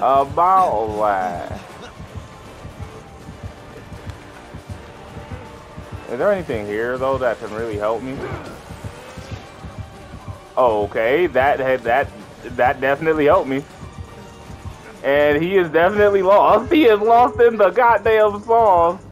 About that. Is there anything here though that can really help me? Oh, okay, that definitely helped me. And he is definitely lost. He is lost in the goddamn sauce.